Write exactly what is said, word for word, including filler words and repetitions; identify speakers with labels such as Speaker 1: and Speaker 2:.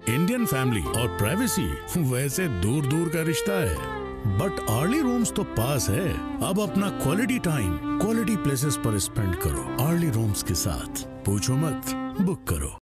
Speaker 1: Indian family और privacy वैसे दूर दूर का रिश्ता है, बट अर्ली रूम्स तो पास है। अब अपना क्वालिटी टाइम क्वालिटी प्लेसेस पर स्पेंड करो अर्ली रूम्स के साथ। पूछो मत, बुक करो।